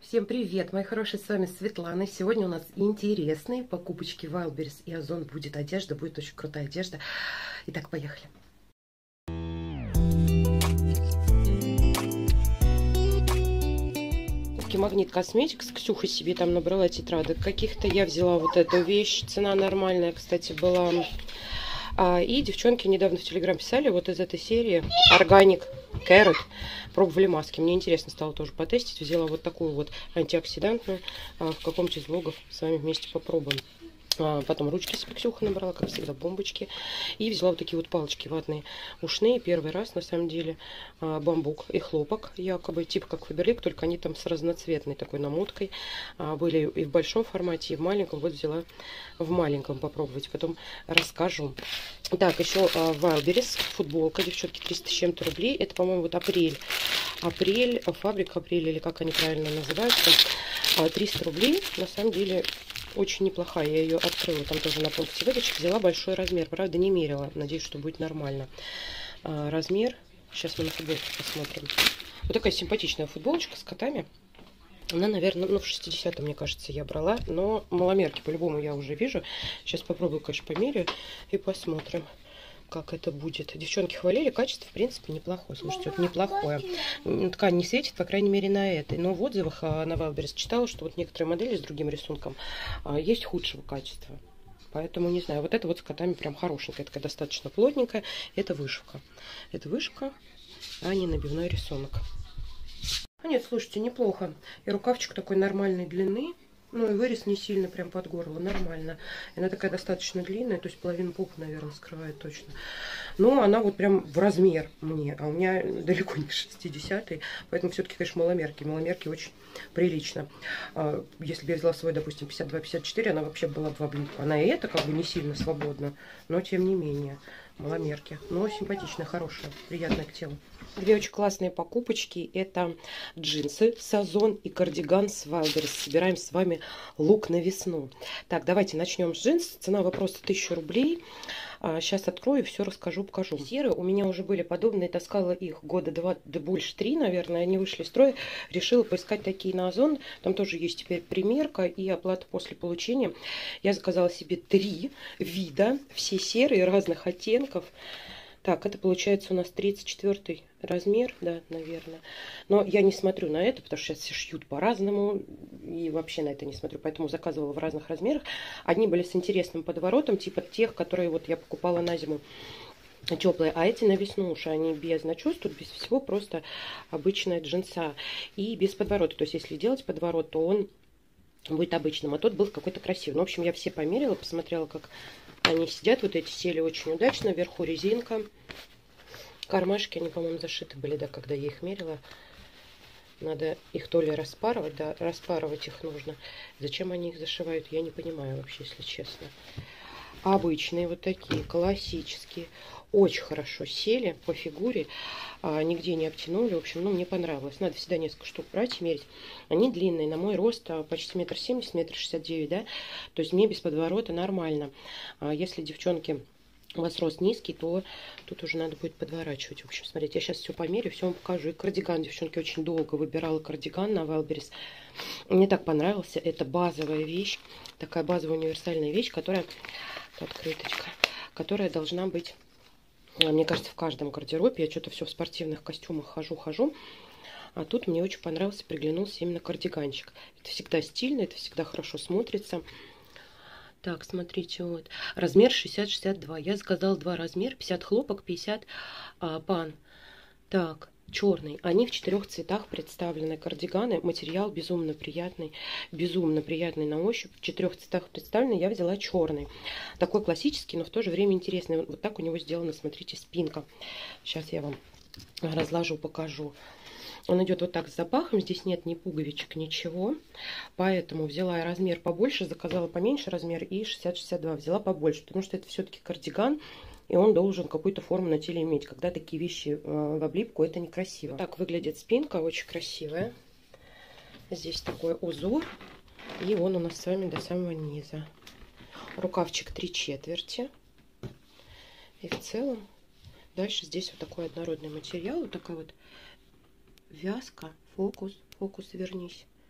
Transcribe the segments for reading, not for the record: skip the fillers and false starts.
Всем привет, мои хорошие, с вами Светлана. Сегодня у нас интересные покупочки Wildberries и Озон. Будет одежда, будет очень крутая одежда. Итак, поехали. Магнит Косметикс. Ксюха себе там набрала тетрадок каких-то. Я взяла вот эту вещь. Цена нормальная, кстати, была. И девчонки недавно в Телеграм писали вот из этой серии Organic Carrot. Пробовали маски. Мне интересно стало тоже потестить. Взяла вот такую вот антиоксидантную. В каком-то из влогов с вами вместе попробуем. Потом ручки себе Ксюха набрала, как всегда, бомбочки. И взяла вот такие вот палочки ватные ушные. Первый раз, на самом деле, бамбук и хлопок, якобы, типа как Фаберлик, только они там с разноцветной такой намоткой. Были и в большом формате, и в маленьком. Вот взяла в маленьком попробовать, потом расскажу. Так, еще Wildberries, футболка, девчонки, 300 с чем-то рублей. Это, по-моему, вот апрель. Апрель, фабрика апрель, или как они правильно называются. 300 рублей, на самом деле, очень неплохая. Я ее открыла там тоже на пункте выдачи. Взяла большой размер. Правда, не мерила. Надеюсь, что будет нормально. Размер. Сейчас мы на футболку посмотрим. Вот такая симпатичная футболочка с котами. Она, наверное, ну, в 60-м, мне кажется, я брала. Но маломерки по-любому я уже вижу. Сейчас попробую, конечно, померяю и посмотрим, как это будет. Девчонки хвалили, качество, в принципе, неплохое. Слушайте, вот неплохое. Ткань не светит, по крайней мере, на этой. Но в отзывах на Wildberries читала, что вот некоторые модели с другим рисунком есть худшего качества. Поэтому, не знаю, вот это вот с котами прям хорошенькая. Такая достаточно плотненькая. Это вышивка. Это вышивка, а не набивной рисунок. Нет, слушайте, неплохо. И рукавчик такой нормальной длины. Ну и вырез не сильно прям под горло, нормально. Она такая достаточно длинная, то есть половину пупа, наверное, скрывает точно. Но она вот прям в размер мне, а у меня далеко не 60-й, поэтому все-таки, конечно, маломерки. Маломерки очень прилично. Если бы я взяла свой, допустим, 52-54, она вообще была бы в облипку. Она и это как бы не сильно свободна, но тем не менее. Маломерки. Но симпатичная, хорошая, приятная к телу. Две очень классные покупочки. Это джинсы с Озон и кардиган с Wildberries. Собираем с вами лук на весну. Так, давайте начнем с джинс. Цена вопроса 1000 рублей. Сейчас открою, все расскажу, покажу. Серые у меня уже были подобные, таскала их года 2, да больше 3, наверное. Они вышли из строя. Решила поискать такие на Озон. Там тоже есть теперь примерка и оплата после получения. Я заказала себе 3 вида. Все серые, разных оттенков. Так, это получается у нас 34 размер, да, наверное. Но я не смотрю на это, потому что сейчас все шьют по-разному. И вообще на это не смотрю, поэтому заказывала в разных размерах. Одни были с интересным подворотом, типа тех, которые вот я покупала на зиму теплые. А эти на весну уж они без начес, тут без всего, просто обычная джинса. И без подворота. То есть если делать подворот, то он будет обычным. А тот был какой-то красивый. Ну, в общем, я все померила, посмотрела, как они сидят. Вот эти сели очень удачно. Вверху резинка. Кармашки, они, по-моему, зашиты были, да, когда я их мерила. Надо их то ли распарывать, да, распарывать их нужно. Зачем они их зашивают, я не понимаю вообще, если честно. Обычные вот такие, классические. Очень хорошо сели по фигуре. Нигде не обтянули. В общем, ну, мне понравилось. Надо всегда несколько штук брать и мерить. Они длинные. На мой рост почти 1,70 м, 1,69 м, да. То есть мне без подворота нормально. Если, девчонки, у вас рост низкий, то тут уже надо будет подворачивать. В общем, смотрите, я сейчас все померю, все вам покажу. И кардиган, девчонки, очень долго выбирала кардиган на Wildberries. Мне так понравился. Это базовая вещь. Такая базовая универсальная вещь, которая... Открыточка. Которая должна быть... Мне кажется, в каждом гардеробе. Я что-то все в спортивных костюмах хожу. А тут мне очень понравился, приглянулся именно кардиганчик. Это всегда стильно, это всегда хорошо смотрится. Так, смотрите, вот. Размер 60-62. Я заказала 2 размера. 50 хлопок, 50 пан. Так, черный. Они в 4 цветах представлены. Кардиганы. Материал безумно приятный на ощупь. В 4 цветах представлены. Я взяла черный. Такой классический, но в то же время интересный. Вот так у него сделана, смотрите, спинка. Сейчас я вам разложу, покажу. Он идет вот так с запахом. Здесь нет ни пуговичек, ничего. Поэтому взяла я размер побольше, заказала поменьше размер и 60-62 взяла побольше. Потому что это все-таки кардиган. И он должен какую-то форму на теле иметь. Когда такие вещи в облипку, это некрасиво. Так выглядит спинка, очень красивая. Здесь такой узор. И он у нас с вами до самого низа. Рукавчик 3/4. И в целом дальше здесь вот такой однородный материал. Вот такая вот вязка. Фокус, вернись.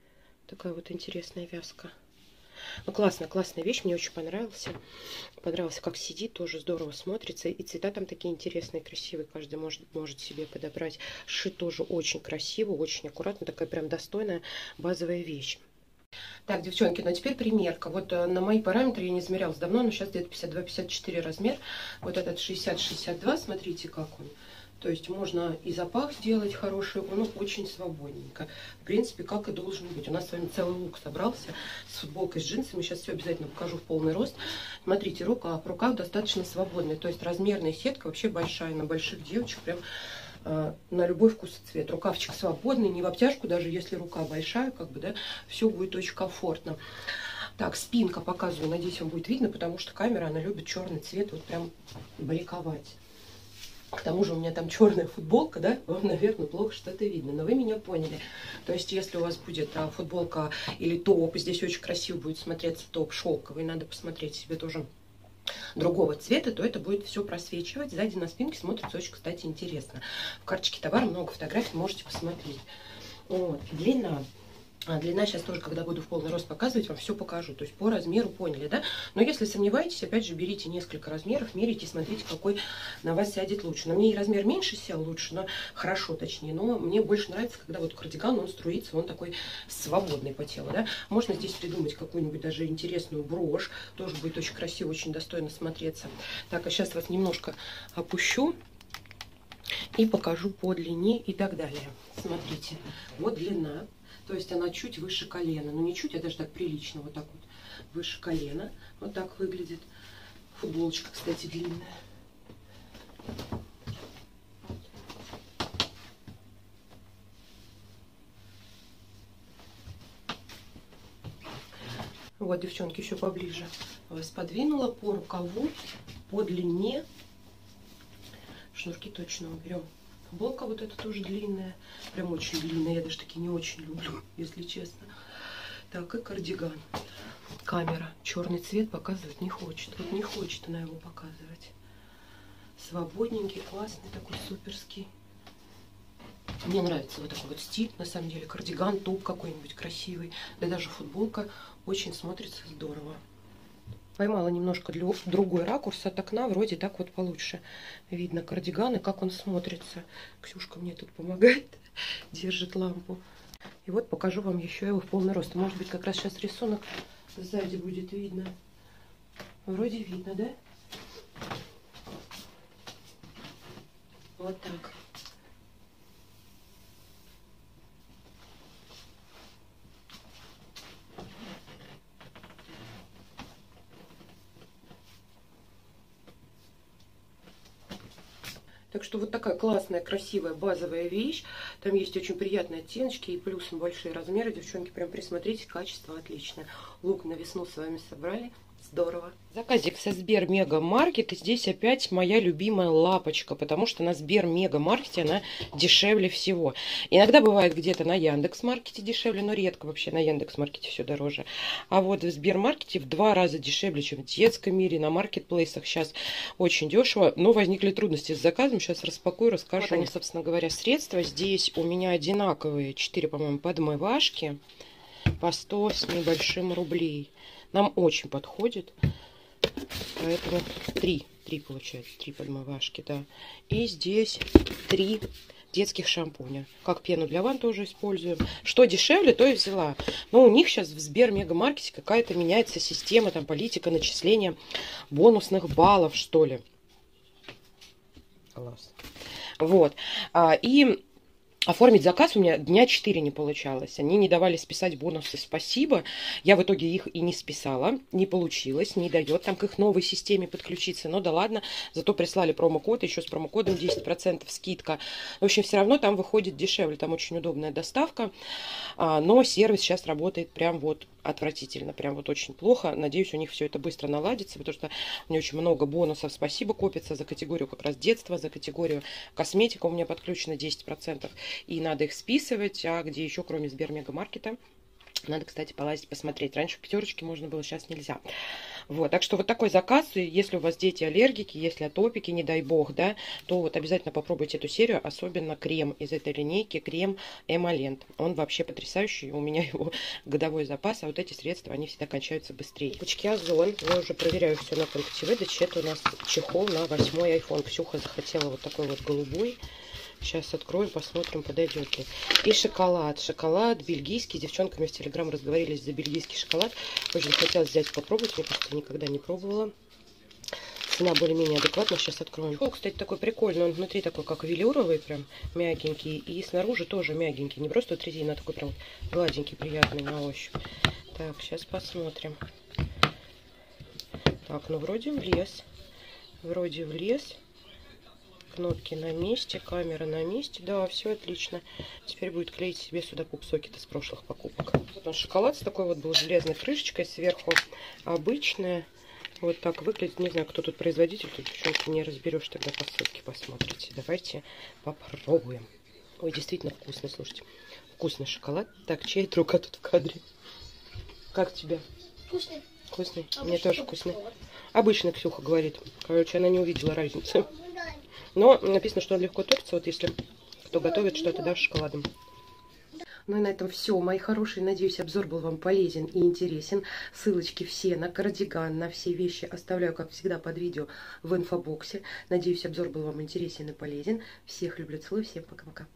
Такая вот интересная вязка. Ну, классная вещь, мне очень понравился. Понравился, как сидит, тоже здорово смотрится. И цвета там такие интересные, красивые. Каждый может себе подобрать. Шит тоже очень красиво, очень аккуратно. Такая прям достойная базовая вещь. Так, девчонки, ну а теперь примерка. Вот на мои параметры я не измерялась давно, но сейчас где-то 52-54 размер. Вот этот 60-62, смотрите, как он. То есть можно и запах сделать хороший, он очень свободненько. В принципе, как и должен быть. У нас с вами целый лук собрался с футболкой, с джинсами. Сейчас все обязательно покажу в полный рост. Смотрите, рука в руках достаточно свободная. То есть размерная сетка вообще большая, на больших девочек прям на любой вкус и цвет. Рукавчик свободный, не в обтяжку, даже если рука большая, как бы, да, все будет очень комфортно. Так, спинка показываю, надеюсь, вам будет видно, потому что камера, она любит черный цвет, вот прям бликовать. К тому же у меня там черная футболка, да, вам, наверное, плохо что-то видно, но вы меня поняли. То есть, если у вас будет футболка или топ, здесь очень красиво будет смотреться топ шелковый, надо посмотреть себе тоже другого цвета, то это будет все просвечивать. Сзади на спинке смотрится очень, кстати, интересно. В карточке товара много фотографий, можете посмотреть. Вот. Длина. Длина сейчас тоже, когда буду в полный рост показывать, вам все покажу. То есть по размеру поняли, да? Но если сомневаетесь, опять же, берите несколько размеров, мерите, смотрите, какой на вас сядет лучше. На мне и размер меньше сел лучше, но хорошо, точнее. Но мне больше нравится, когда вот кардиган, он струится, он такой свободный по телу, да? Можно здесь придумать какую-нибудь даже интересную брошь. Тоже будет очень красиво, очень достойно смотреться. Так, а сейчас вас немножко опущу и покажу по длине и так далее. Смотрите, вот длина. То есть она чуть выше колена. Ну не чуть, а даже так прилично. Вот так вот выше колена. Вот так выглядит. Футболочка, кстати, длинная. Вот, девчонки, еще поближе вас подвинула по рукаву, по длине. Шнурки точно уберем. Футболка вот эта тоже длинная, прям очень длинная, я даже таки не очень люблю, если честно. Так, и кардиган. Камера черный цвет показывать не хочет, вот не хочет она его показывать. Свободненький, классный, такой суперский. Мне нравится вот такой вот стиль, на самом деле, кардиган, топ какой-нибудь красивый, да даже футболка очень смотрится здорово. Поймала немножко другой ракурс от окна, вроде так вот получше видно кардиган и как он смотрится. Ксюшка мне тут помогает, держит лампу. И вот покажу вам еще его в полный рост. Может быть, как раз сейчас рисунок сзади будет видно. Вроде видно, да? Вот так. Так что вот такая классная, красивая, базовая вещь. Там есть очень приятные оттеночки и плюсом большие размеры. Девчонки, прям присмотрите, качество отличное. Лук на весну с вами собрали. Здорово. Заказик со Сбер Мега Маркет. И здесь опять моя любимая лапочка, потому что на Сбер Мега Маркете она дешевле всего. Иногда бывает где-то на Яндекс Маркете дешевле, но редко вообще на Яндекс Маркете все дороже. А вот в Сбер Маркете в 2 раза дешевле, чем в детском мире, на маркетплейсах сейчас очень дешево. Но возникли трудности с заказом. Сейчас распакую, расскажу. Вот они, собственно говоря, средства. Здесь у меня одинаковые 4, по-моему, подмывашки по 100 с небольшим рублей. Нам очень подходит. Поэтому 3 получается, 3 подмывашки, да. И здесь 3 детских шампуня. Как пену для ванн тоже используем. Что дешевле, то и взяла. Но у них сейчас в Сбер Мегамаркете какая-то меняется система, там политика начисления бонусных баллов, что ли. Класс. Вот. И оформить заказ у меня дня 4 не получалось. Они не давали списать бонусы «Спасибо». Я в итоге их и не списала. Не получилось. Не дает там к их новой системе подключиться. Но да ладно. Зато прислали промокод. Еще с промокодом 10% скидка. В общем, все равно там выходит дешевле. Там очень удобная доставка. Но сервис сейчас работает прям вот отвратительно. Прям вот очень плохо. Надеюсь, у них все это быстро наладится. Потому что у меня очень много бонусов «Спасибо» копится за категорию как раз детства, за категорию косметика. У меня подключено 10%. И надо их списывать, а где еще, кроме Сбер Мегамаркета, надо, кстати, полазить, посмотреть. Раньше в пятерочке можно было, сейчас нельзя. Вот, так что вот такой заказ, и если у вас дети аллергики, если атопики, не дай бог, да, то вот обязательно попробуйте эту серию, особенно крем из этой линейки, крем Эмолент. Он вообще потрясающий, у меня его годовой запас, а вот эти средства, они всегда кончаются быстрее. Пучки Озон, я уже проверяю все на пункте выдачи, это у нас чехол на 8-й iPhone. Ксюха захотела вот такой вот голубой. Сейчас откроем, посмотрим, подойдет ли. И шоколад. Шоколад бельгийский. С девчонками в Телеграм разговорились за бельгийский шоколад. Очень хотелось взять попробовать. Я просто никогда не пробовала. Цена более-менее адекватная. Сейчас откроем. О, кстати, такой прикольный. Он внутри такой, как велюровый, прям мягенький. И снаружи тоже мягенький. Не просто вот резина, а такой прям гладенький, приятный на ощупь. Так, сейчас посмотрим. Так, ну вроде влез. Вроде влез. Кнопки на месте, камера на месте. Да, все отлично. Теперь будет клеить себе сюда пупсокеты с прошлых покупок. Вот он, шоколад с такой вот был железной крышечкой. Сверху обычная. Вот так выглядит. Не знаю, кто тут производитель. Тут девчонки не разберешь. Тогда по ссылке посмотрите. Давайте попробуем. Ой, действительно вкусный, слушайте. Вкусный шоколад. Так, чья рука тут в кадре? Как тебе? Вкусный. Вкусный? Мне тоже вкусный. Обычно Ксюха говорит. Короче, она не увидела разницы. Но написано, что он легко топится, вот если кто готовит что-то, да, с шоколадом. Ну и на этом все, мои хорошие. Надеюсь, обзор был вам полезен и интересен. Ссылочки все на кардиган, на все вещи оставляю, как всегда, под видео в инфобоксе. Надеюсь, обзор был вам интересен и полезен. Всех люблю, целую, всем пока-пока.